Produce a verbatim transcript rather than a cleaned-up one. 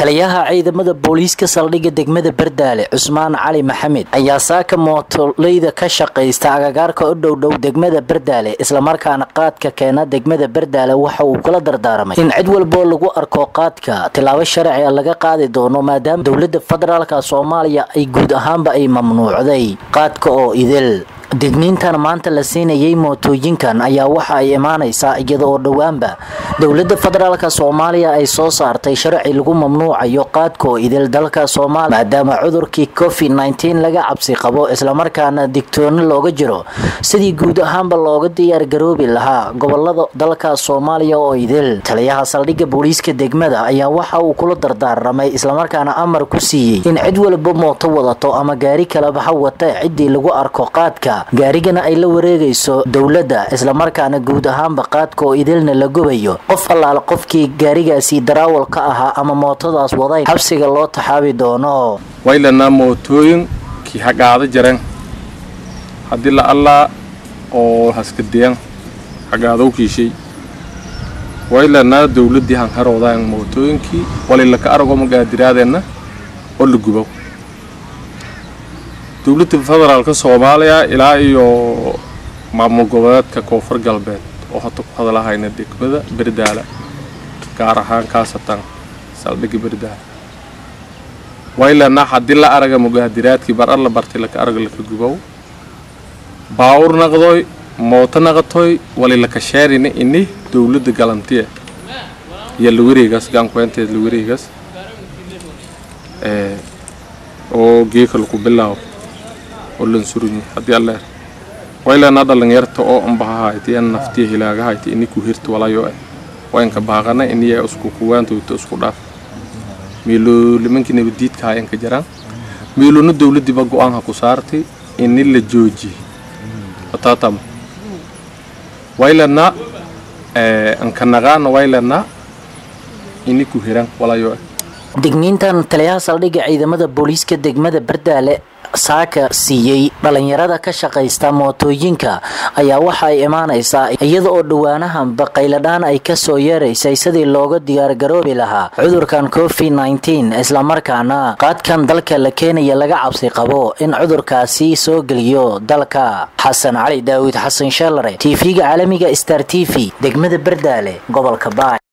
taliyaha ciidamada booliiska saldhigga degmada Bardaale Cusmaan Cali Maxamed ayaa saaka mootoleyda ka shaqeysta agagaarka u dhow dhow degmada Bardaale isla markaana qaadka keena degmada Bardaale waxa uu kula dardaaramay in cid walba lagu arko qaadka tilaabo sharci ah laga qaadi doono maadaama dawladda federaalka Soomaaliya ay guud ahaanba ay mamnuucday qaadka oo idil digniintan maanta la siinayay mootooyinkan ayaa waxa ay imaanaysaa iyada oo dhawaanba dawladda federaalka Soomaaliya ay soo saartay sharci lagu mamnuucayo qaadka oo idil dalka Soomaaliya maadaama cudurkii covid nineteen laga cabsi qabo isla markaana digtoon looga jiro sidii guud ahaanba looga diyaar garoobi lahaa gobolada dalka Soomaaliya oo idil taliyaha saldhigga booliiska degmada ayaa waxa uu kula dardaaramay isla markaana amar ku siiyay in cid walba mooto wadato ama gaari kala baxa wata cidii lagu arko qaadka gaarigana ay la wareegayso dawladda isla markaana guud ahaanba qaadka oo idilna la gubayo qof allaal qofkii gaarigaasi darawal ka ahaa ama mootadaas waday xabsiga loo taxaabi doono waylana mootooyin ki hagaada jaran hadii la alla oo haskadiyaan hagaado kiishay waylana dawladii han haroodaan mootooyinkii wali la ka argo magaadiraadena oo la gubo dawladda federaalka Soomaaliya ilaa iyo maamul goboleedka Koonfur Galbeed oo hadda ku hadalahayna degmada Bardaale gaar ahaan kaasatan saldhigga Bardaale waylana hadii la araga mugaadiraadkii bar alla bartay la ka arag la ka gubow baawur naqdoy mooto naqatoy wali la ka sheerina inni dawladda galantiye iyo la wareegas gaan ku inteed la wareegas ee oo geekal ku bilaaw ولن سرني هدي الله وإلا نادل نيرت أو أم بها هاي أن نفتيه لا هاي إني كهرت ولا يوه وين كباغنا إني أسكو كوان تو تسكو داف ميلو لمن كنا بديت كهاي إنك جران ميلو ندولة دي بقو عنها كسارتي إني اللي جوجي أتاتم وإلا نا أنك نغان وإلا نا إني كهران ولا يوه digniintan taliyaha saldhigga ciidamada booliiska degmada Bardaale saaka siiyay dhalinyarada ka shaqeysta mootooyinka ayaa waxa ay imaanaysaa iyada oo dhawaanahan baqayladaan ay ka soo yeeraysay sidii looga diyaar garoobi lahaa cudurkan covid nineteen isla markaana qaadkan dalka la keenaya laga cabsi qabo in cudurkaasi soo galiyo dalka Xasan Cali Daawud Xasan Shalare T V-ga caalamiga Star T V degmada Bardaale gobolka Baay.